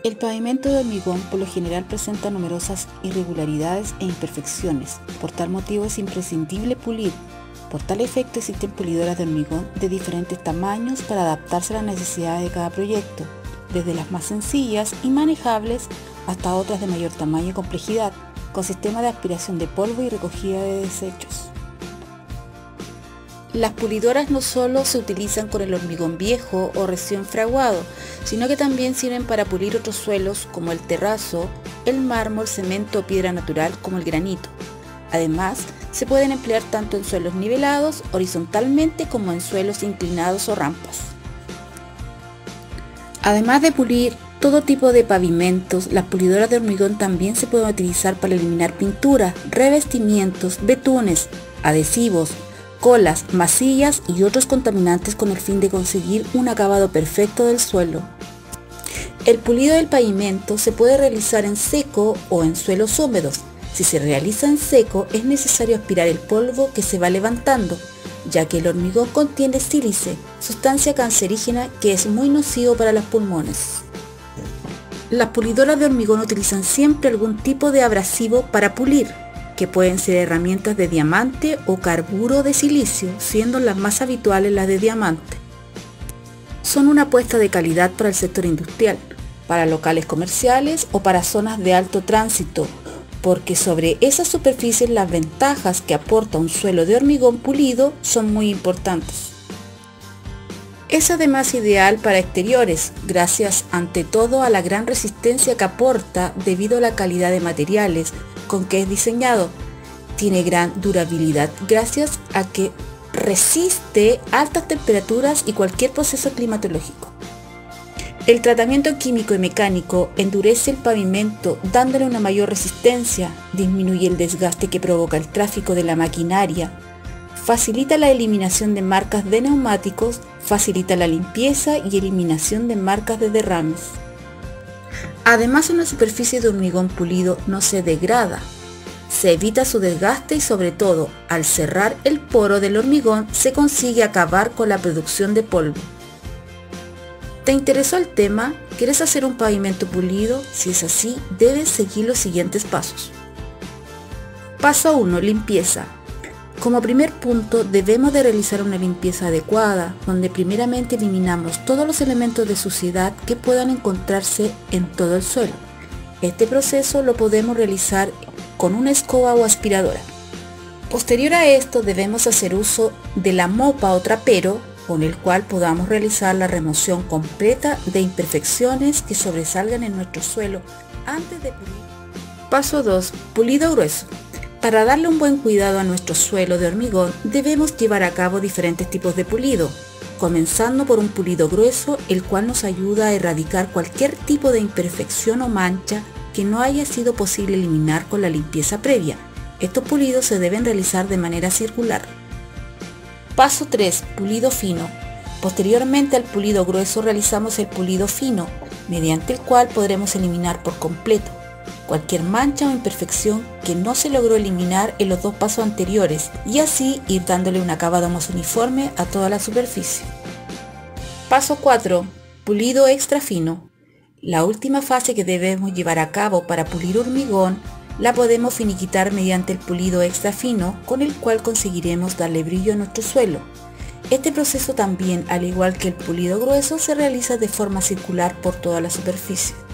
El pavimento de hormigón por lo general presenta numerosas irregularidades e imperfecciones. Por tal motivo es imprescindible pulir. Por tal efecto existen pulidoras de hormigón de diferentes tamaños para adaptarse a las necesidades de cada proyecto, desde las más sencillas y manejables hasta otras de mayor tamaño y complejidad, con sistema de aspiración de polvo y recogida de desechos. Las pulidoras no solo se utilizan con el hormigón viejo o recién fraguado, sino que también sirven para pulir otros suelos como el terrazo, el mármol, cemento o piedra natural como el granito. Además, se pueden emplear tanto en suelos nivelados horizontalmente como en suelos inclinados o rampas. Además de pulir todo tipo de pavimentos, las pulidoras de hormigón también se pueden utilizar para eliminar pinturas, revestimientos, betunes, adhesivos, colas, masillas y otros contaminantes con el fin de conseguir un acabado perfecto del suelo. El pulido del pavimento se puede realizar en seco o en suelos húmedos. Si se realiza en seco, es necesario aspirar el polvo que se va levantando, ya que el hormigón contiene sílice, sustancia cancerígena que es muy nocivo para los pulmones. Las pulidoras de hormigón utilizan siempre algún tipo de abrasivo para pulir, que pueden ser herramientas de diamante o carburo de silicio, siendo las más habituales las de diamante. Son una apuesta de calidad para el sector industrial, para locales comerciales o para zonas de alto tránsito, porque sobre esas superficies las ventajas que aporta un suelo de hormigón pulido son muy importantes. Es además ideal para exteriores, gracias ante todo a la gran resistencia que aporta debido a la calidad de materiales con que es diseñado. Tiene gran durabilidad gracias a que resiste altas temperaturas y cualquier proceso climatológico. El tratamiento químico y mecánico endurece el pavimento dándole una mayor resistencia, disminuye el desgaste que provoca el tráfico de la maquinaria, facilita la eliminación de marcas de neumáticos, facilita la limpieza y eliminación de marcas de derrames. Además, una superficie de hormigón pulido no se degrada, se evita su desgaste y sobre todo, al cerrar el poro del hormigón se consigue acabar con la producción de polvo. ¿Te interesó el tema? ¿Quieres hacer un pavimento pulido? Si es así, debes seguir los siguientes pasos. Paso 1. Limpieza. Como primer punto, debemos de realizar una limpieza adecuada, donde primeramente eliminamos todos los elementos de suciedad que puedan encontrarse en todo el suelo. Este proceso lo podemos realizar con una escoba o aspiradora. Posterior a esto, debemos hacer uso de la mopa o trapero, con el cual podamos realizar la remoción completa de imperfecciones que sobresalgan en nuestro suelo antes de pulir. Paso 2. Pulido grueso. Para darle un buen cuidado a nuestro suelo de hormigón, debemos llevar a cabo diferentes tipos de pulido, comenzando por un pulido grueso, el cual nos ayuda a erradicar cualquier tipo de imperfección o mancha que no haya sido posible eliminar con la limpieza previa. Estos pulidos se deben realizar de manera circular. Paso 3. Pulido fino. Posteriormente al pulido grueso realizamos el pulido fino, mediante el cual podremos eliminar por completo cualquier mancha o imperfección que no se logró eliminar en los dos pasos anteriores y así ir dándole un acabado más uniforme a toda la superficie. Paso 4. Pulido extra fino. La última fase que debemos llevar a cabo para pulir hormigón la podemos finiquitar mediante el pulido extra fino, con el cual conseguiremos darle brillo a nuestro suelo. Este proceso también, al igual que el pulido grueso, se realiza de forma circular por toda la superficie.